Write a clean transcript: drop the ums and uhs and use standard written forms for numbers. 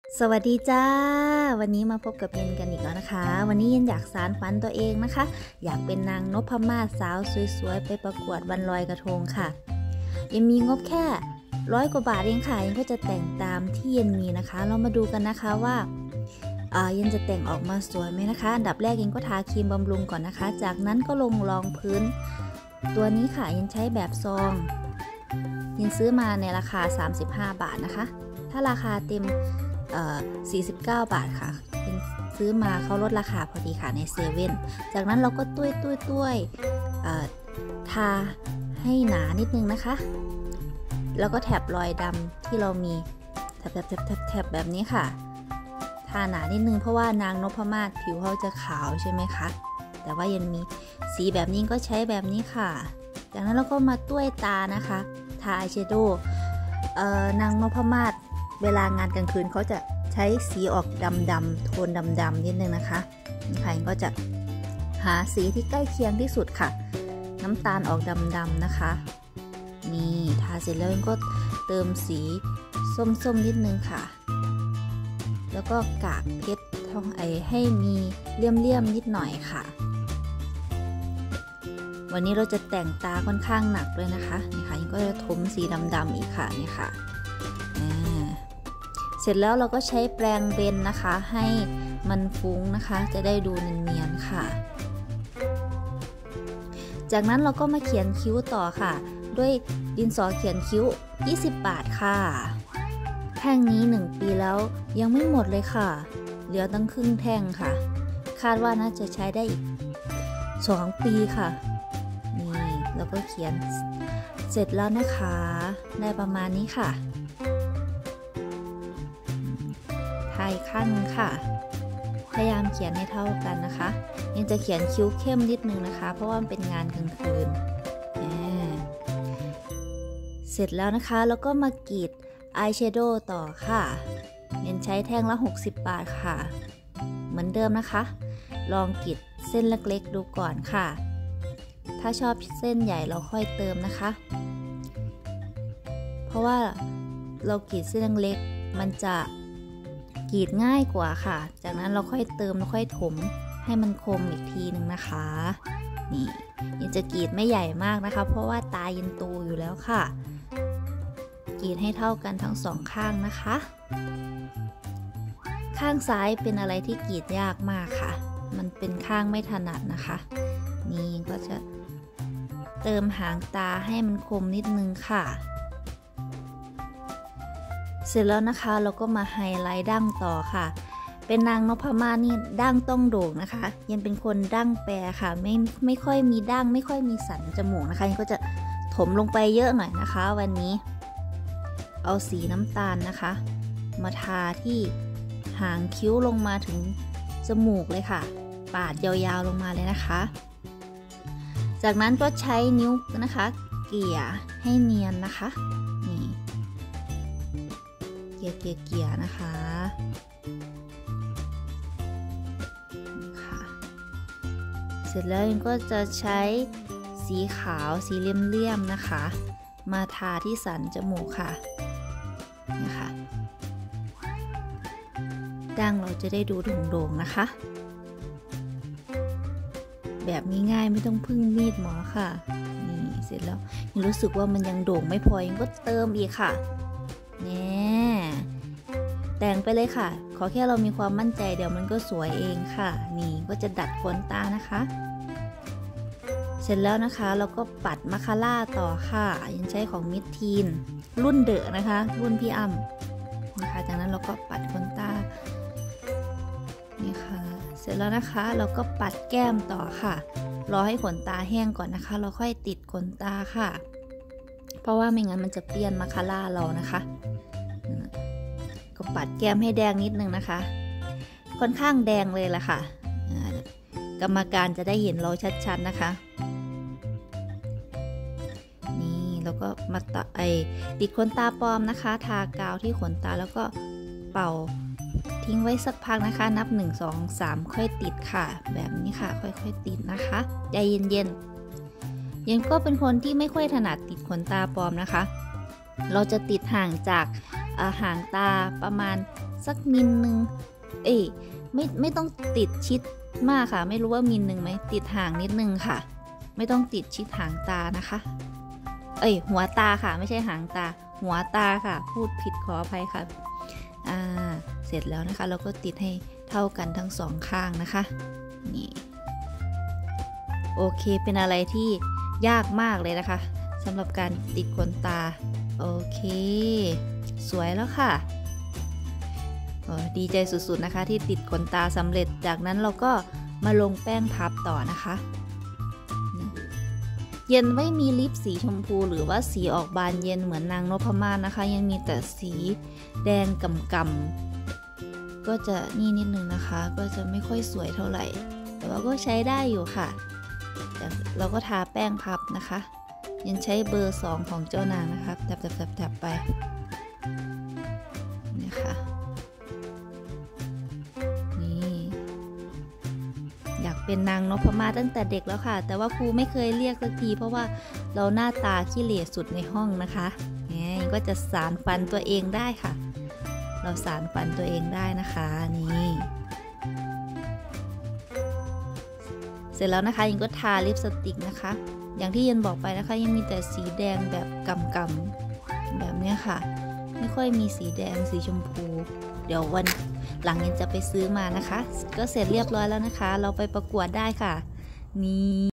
สวัสดีจ้าวันนี้มาพบกับเย็นกันอีกแล้วนะคะวันนี้เย็นอยากสานฝันตัวเองนะคะอยากเป็นนางนพมาศสาวสวยๆไปประกวดวันลอยกระทงค่ะเย็นมีงบแค่100 กว่าบาทเองค่ะเย็นก็จะแต่งตามที่เย็นมีนะคะเรามาดูกันนะคะว่าเย็นจะแต่งออกมาสวยไหมนะคะอันดับแรกเย็นก็ทาครีมบำรุงก่อนนะคะจากนั้นก็ลงรองพื้นตัวนี้ค่ะเย็นใช้แบบซองเย็นซื้อมาในราคา35 บาทนะคะถ้าราคาเต็ม49 บาทค่ะเป็นซื้อมาเขาลดราคาพอดีค่ะในเซเว่นจากนั้นเราก็ตุ้ยทาให้หนานิดนึงนะคะแล้วก็แถบรอยดำที่เรามีแถบแบบนี้ค่ะทาหนานิดนึงเพราะว่านางนพมาศผิวเขาจะขาวใช่ไหมคะแต่ว่ายังมีสีแบบนี้ก็ใช้แบบนี้ค่ะจากนั้นเราก็มาตุ้ยตานะคะทาอายแชโดว์นางนพมาศเวลางานกลางคืนเขาจะใช้สีออกดำๆโทนดำๆนิดนึงนะคะใครก็จะหาสีที่ใกล้เคียงที่สุดค่ะน้ำตาลออกดำๆนะคะนี่ทาเสร็จแล้วก็เติมสีส้มๆนิดนึงค่ะแล้วก็กากเพชรทองให้มีเลี่ยมๆนิดหน่อยค่ะวันนี้เราจะแต่งตาค่อนข้างหนักด้วยนะคะนี่ค่ะก็จะถมสีดำๆอีกค่ะนี่ค่ะเสร็จแล้วเราก็ใช้แปรงเบนนะคะให้มันฟุ้งนะคะจะได้ดูเนียนๆค่ะจากนั้นเราก็มาเขียนคิ้วต่อค่ะด้วยดินสอเขียนคิ้ว20 บาทค่ะแท่งนี้1 ปีแล้วยังไม่หมดเลยค่ะเหลือตั้งครึ่งแท่งค่ะคาดว่าน่าจะใช้ได้อีก2 ปีค่ะนี่แล้วก็เขียนเสร็จแล้วนะคะได้ประมาณนี้ค่ะทายข้างค่ะพยายามเขียนให้เท่ากันนะคะยังจะเขียนคิ้วเข้มนิดนึงนะคะเพราะว่ามันเป็นงานกลางคืนเสร็จแล้วนะคะแล้วก็มากรีดอายแชโดว์ต่อค่ะยังใช้แท่งละ60 บาทค่ะเหมือนเดิมนะคะลองกรีดเส้นเล็กๆดูก่อนค่ะถ้าชอบเส้นใหญ่เราค่อยเติมนะคะเพราะว่าเรากรีดเส้นเล็กมันจะกรีดง่ายกว่าค่ะจากนั้นเราค่อยเติมแล้วค่อยถมให้มันคมอีกทีหนึ่งนะคะนี่ยังจะกรีดไม่ใหญ่มากนะคะเพราะว่าตายันโตอยู่แล้วค่ะกรีดให้เท่ากันทั้ง2 ข้างนะคะข้างซ้ายเป็นอะไรที่กรีดยากมากค่ะมันเป็นข้างไม่ถนัดนะคะนี่ก็จะเติมหางตาให้มันคมนิดนึงค่ะเสร็จแล้วนะคะเราก็มาไฮไลท์ดั้งต่อค่ะเป็นนางนพมาศนี่ดั้งต้องโด่งนะคะยังเป็นคนดั้งแปรค่ะไม่ค่อยมีดั้งไม่ค่อยมีสันจมูกนะคะยังก็จะถมลงไปเยอะหน่อยนะคะวันนี้เอาสีน้ำตาลนะคะมาทาที่หางคิ้วลงมาถึงจมูกเลยค่ะปาดยาวๆลงมาเลยนะคะจากนั้นก็ใช้นิ้วนะคะเกี่ยให้เนียนนะคะนี่เกี่ยนะคะค่ะเสร็จแล้วก็จะใช้สีขาวสีเลี่ยมๆนะคะมาทาที่สันจมูกค่ะนะคะดั้งเราจะได้ดูโด่งๆนะคะแบบง่ายๆไม่ต้องพึ่งมีดหมอค่ะนี่เสร็จแล้วยังรู้สึกว่ามันยังโด่งไม่พอยังก็เติมอีกค่ะเนี่ยแต่งไปเลยค่ะขอแค่เรามีความมั่นใจเดี๋ยวมันก็สวยเองค่ะนี่ก็จะดัดขนตานะคะเสร็จแล้วนะคะเราก็ปัดมาคาร่าต่อค่ะยังใช้ของมิดทีนรุ่นเดอะนะคะรุ่นพี่อ้ำนะคะจากนั้นเราก็ปัดขนตานี่ค่ะเสร็จแล้วนะคะเราก็ปัดแก้มต่อค่ะรอให้ขนตาแห้งก่อนนะคะเราค่อยติดขนตาค่ะเพราะว่าไม่งั้นมันจะเปี้ยนมาคาร่าเรานะคะก็ปัดแก้มให้แดงนิดนึงนะคะค่อนข้างแดงเลยล่ะค่ะกรรมการจะได้เห็นเราชัดๆนะคะนี่แล้วก็มาติดขนตาปลอมนะคะทากาวที่ขนตาแล้วก็เป่าทิ้งไว้สักพักนะคะนับ1 2 3ค่อยติดค่ะแบบนี้ค่ะค่อยๆติดนะคะใจเย็นๆยังก็เป็นคนที่ไม่ค่อยถนัดติดขนตาปลอมนะคะเราจะติดห่างจากหางตาประมาณสักมิลนึงไม่ต้องติดชิดมากค่ะไม่รู้ว่ามิลนึงไหมติดห่างนิดนึงค่ะไม่ต้องติดชิดหางตานะคะหัวตาค่ะไม่ใช่หางตาหัวตาค่ะพูดผิดขออภัยค่ะเสร็จแล้วนะคะเราก็ติดให้เท่ากันทั้งสองข้างนะคะนี่โอเคเป็นอะไรที่ยากมากเลยนะคะสำหรับการติดขนตาโอเคสวยแล้วค่ะดีใจสุดๆนะคะที่ติดขนตาสำเร็จจากนั้นเราก็มาลงแป้งพับต่อนะคะเย็นไม่มีลิปสีชมพูหรือว่าสีออกบานเย็นเหมือนนางนพมาศนะคะยังมีแต่สีแดงก่ำๆก็จะนี่นิดนึงนะคะก็จะไม่ค่อยสวยเท่าไหร่แต่ว่าก็ใช้ได้อยู่ค่ะแต่เราก็ทาแป้งพับนะคะยังใช้เบอร์2ของเจ้านางนะคะแถบไปนี่ค่ะอยากเป็นนางนพมาศตั้งแต่เด็กแล้วค่ะแต่ว่าครูไม่เคยเรียกสักทีเพราะว่าเราหน้าตาขี้เหร่สุดในห้องนะคะก็จะสานฝันตัวเองได้ค่ะเราสานฝันตัวเองได้นะคะนี่เสร็จแล้วนะคะยังก็ทาลิปสติกนะคะอย่างที่ยันบอกไปนะคะยังมีแต่สีแดงแบบกำๆแบบนี้ค่ะไม่ค่อยมีสีแดงสีชมพูเดี๋ยววันหลังยันจะไปซื้อมานะคะก็เสร็จเรียบร้อยแล้วนะคะเราไปประกวดได้ค่ะนี่